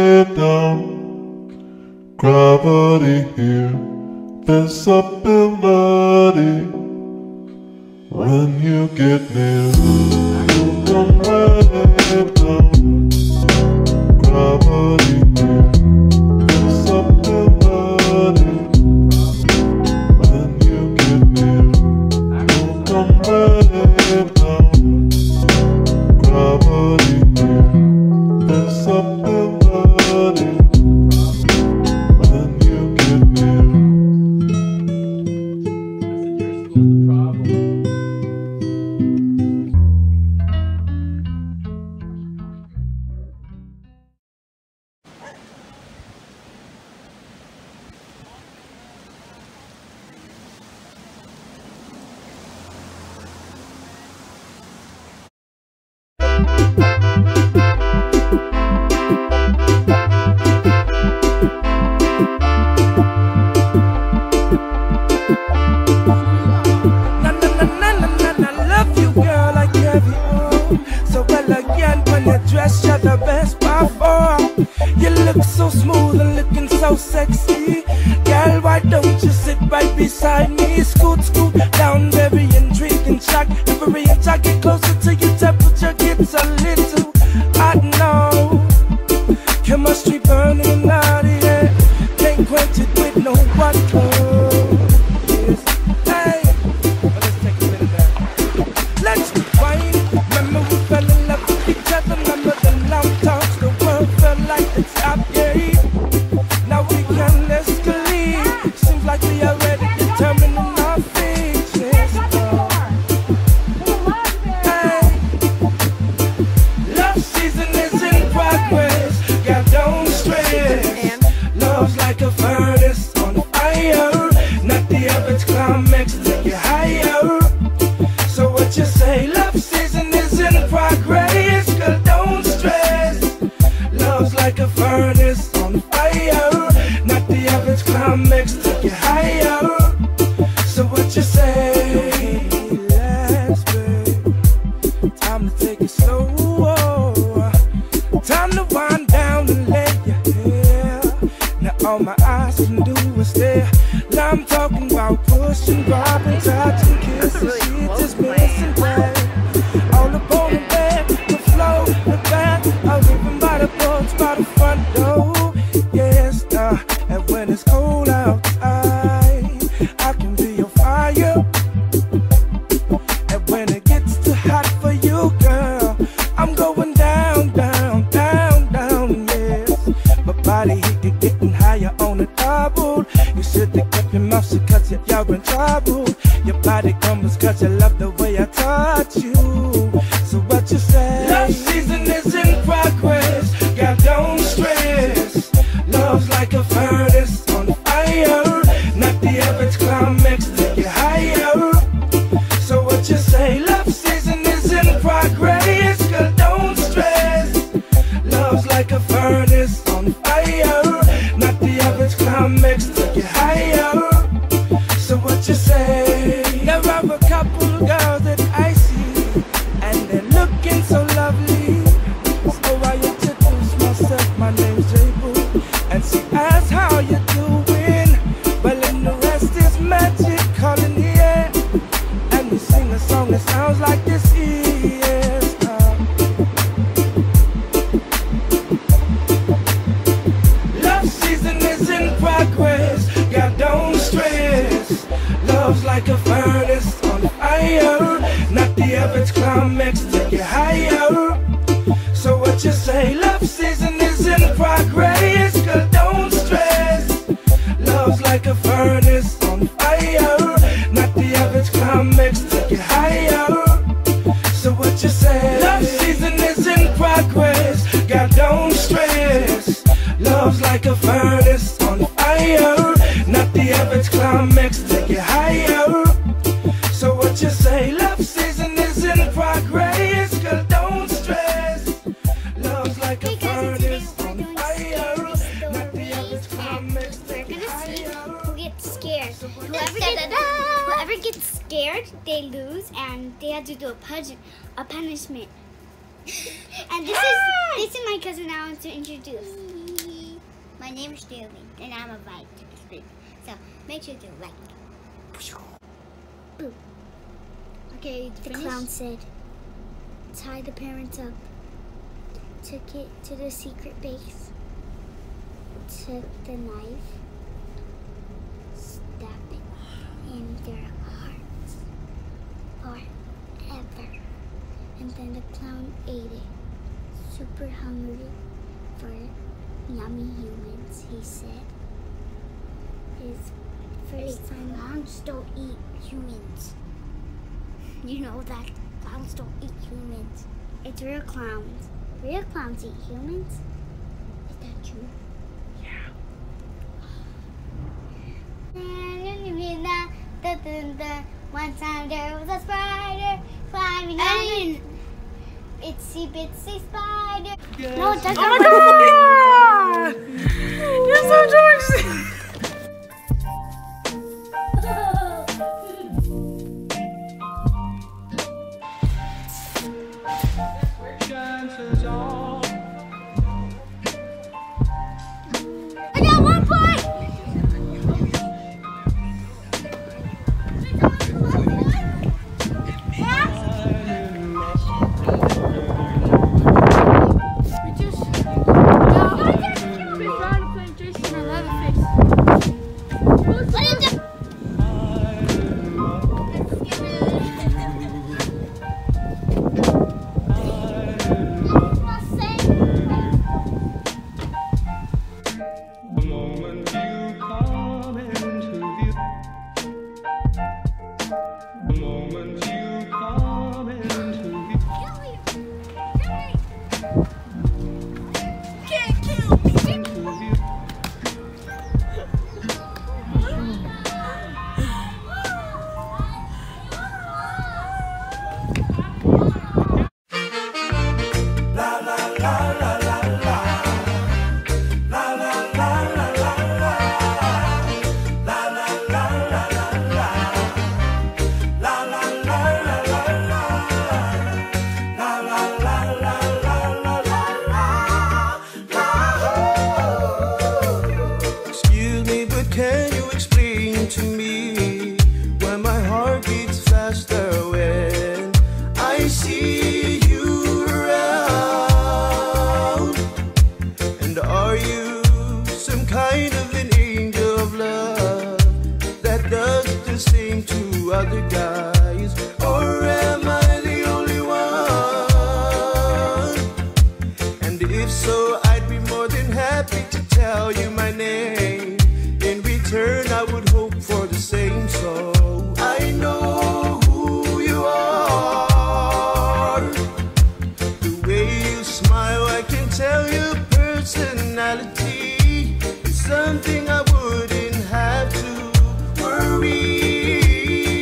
way down. Gravity here, there's ability. When you get near, you come way down. Gravity here, there's ability. When you get near, you come way down. Gravity here, there's ability. When you get near. You're the best by far. You look so smooth and looking so sexy. Girl, why don't you sit right beside me? Scoot, scoot down, very intriguing shock. Every inch I get closer to your temperature gets a little hot now. Chemistry burning out of here. Can't quench it with no water. Yes. Hey, well, let's take a minute now. Let's rewind. Remember we fell in love with each other. Remember the long talks, the world felt like it's up, yeah. Now we can escalate. Seems like we are already determined in our faces. Hey, love season is in progress. Yeah, don't stress. Love's like a furnace on fire. Not the average climax, take it higher. So what you say? Love season is in progress. Girl, don't stress. Love's like a furnace on fire. Not the average climax, take it higher. So what you say? Let's babe. Time to take it slow. Time to wind down and lay your hair. Now all my eyes can do is stare. Now I'm talking about pushing, grabbing, touching, kissing. She just missing that. All up on the bed, the floor, the bath. I'm living by the porch, by the front door. Yes, and when it's cold outside, I can be your fire. And when it gets too hot for you, girl, I'm going down, down, down, down, yes. My body heat is getting higher on the double. You should have kept your mouth shut cause you're in trouble. Your body comes cause you love the way I touch you. So what you say? Love season is in progress. Yeah, don't stress. Love's like a furnace on fire. Not the average climax, take it higher. So what you say? Love season is in progress. Girl, don't stress. Love's like a furnace on fire. Not the average climax, take it higher. So what you say? There are a couple girls that I see, and they're looking so lovely. So I introduce myself, my name's J-Boo, and she asks how you doing. Well, and the rest is magic, calling the air. And we sing a song that sounds like this, yes. Love season is in progress. Yeah, don't stress. Love's like a furnace on fire. Not the average climax, take it higher. So what you say? Love season is in progress. Girl, don't stress. Love's like a furnace on fire. Not the average climax, take it higher. So what you say? Love season is in progress. God, don't stress. Love's like a furnace on fire. Not the average climax, take it higher. So what you say? Love season is in progress. Girl, don't stress. Love's like a furnace on fire. Not the average climax, take it higher. Who gets scared? Whoever gets scared, they lose, and they have to do a punishment. And this is my cousin I want to introduce. My name is Sterling, and I'm a vitamin. So make sure to like. Boom. Okay, The clown said, tie the parents up, took it to the secret base, took the knife, stabbed it in their hearts forever. And then the clown ate it, super hungry for yummy humans, he said. His first time, clowns don't eat humans. You know that clowns don't eat humans. It's real clowns. Real clowns eat humans? Is that true? Yeah. One time there was a spider climbing on itsy bitsy spider. No, it doesn't. Oh my God! You're so jokes. I got 1 point. Can you explain to me why my heart beats faster when I see you around? And are you some kind of an angel of love that does the same to other guys? Or am I the only one? And if so, I'd be more than happy to tell you my name. In return, I would hope for the same, so I know who you are. The way you smile, I can tell your personality is something I wouldn't have to worry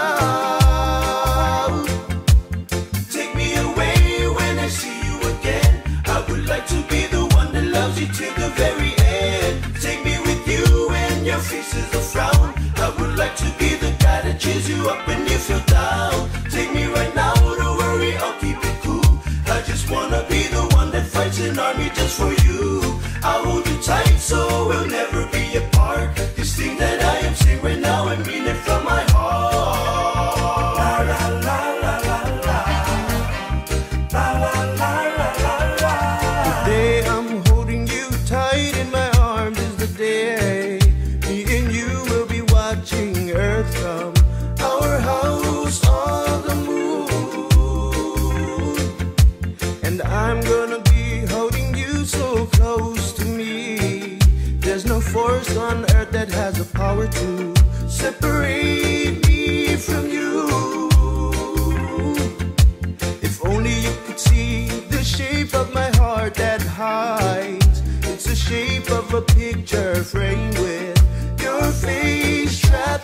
about. Take me away when I see you again. I would like to be the one that loves you till the very end. Take me with you. Your face is a frown. I would like to be the guy that cheers you up when you feel down. Take me right now, don't worry, I'll keep it cool. I just wanna be the one that fights an army just for you. I'll hold you tight so we'll never be apart. This thing that I am saying right now, I mean it from my heart. La la la la la la. La la la la la la. The day I'm holding you tight in my arms is the day watching Earth from our house on the moon. And I'm gonna be holding you so close to me. There's no force on Earth that has the power to separate me from you. If only you could see the shape of my heart that hides. It's the shape of a picture framed with your face trapped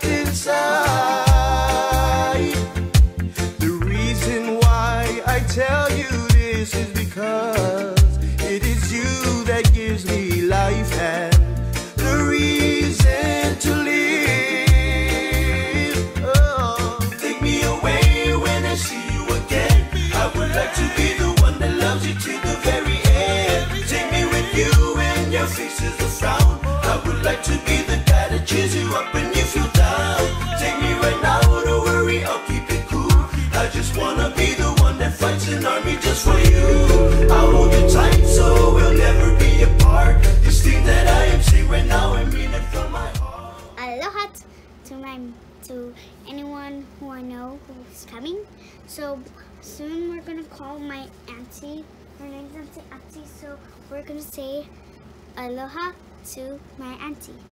inside. The reason why I tell you this is because it is you that gives me life and the reason to live. Oh, take me away when I see you again. I would like to be the one that loves you till the very end. Take me with you when your face is a frown. just wanna be the one that fights an army just for you. I'll hold you tight so we'll never be apart. This thing that I am saying right now, I mean it from my heart. Aloha to anyone who I know who's coming. So soon we're gonna call my auntie. Her name's Auntie. So we're gonna say aloha to my auntie.